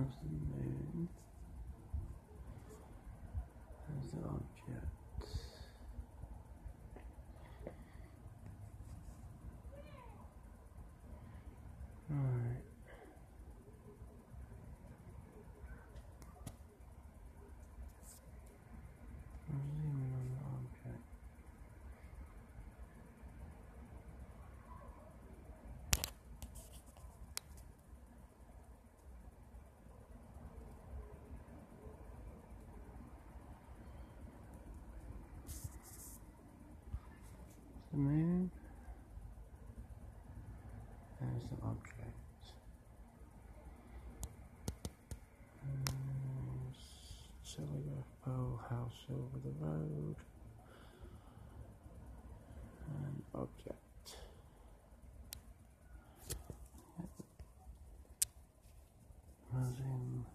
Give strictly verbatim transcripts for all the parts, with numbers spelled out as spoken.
There's the moon. There's the object. Right. I'm zooming on the object. The moon. There's the object. There's telegraph pole, house over the road, and object. Zoom.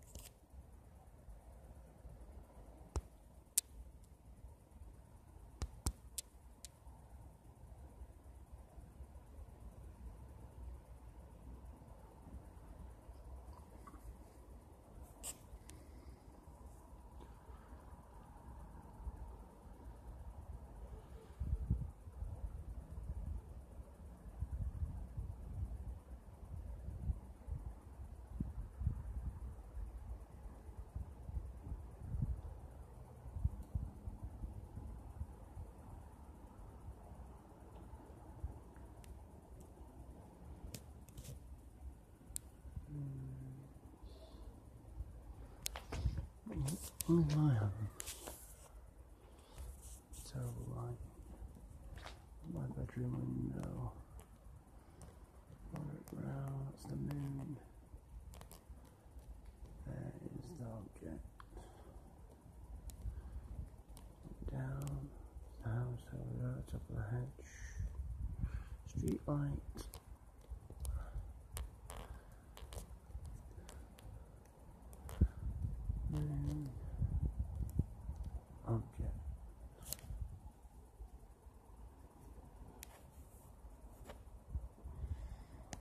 Where's my home? Terrible light. My bedroom window. Follow it round, that's the moon. There is the object. Down, the house over there, top of the hedge. Street light.